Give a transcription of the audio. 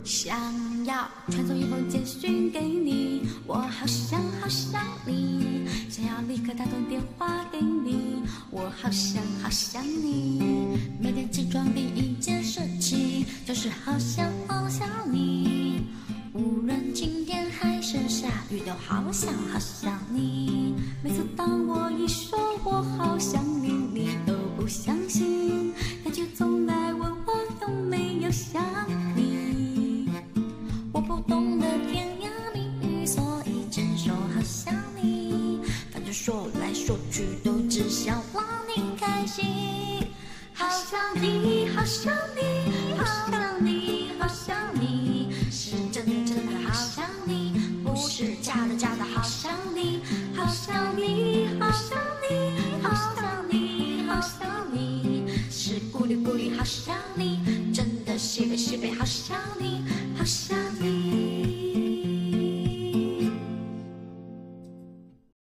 想要传送一封简讯给你，我好想好想你，想要立刻打通电话给你，我好想好想你。每天起床第一件事情就是好想好想你，无论晴天还是下雨都好想好想你。每次当我一说我好想你，你都不相信，但却总来问我有没有想你。我不懂得甜言蜜语，所以只说好想你，反正说来说去都只想让你开心。好想你，好想你，好想你，好想你，是真的好想你，不是假的好想你。好想你，好想你，好想你，好想你，是故意好想你，真的西北好想你，好想你。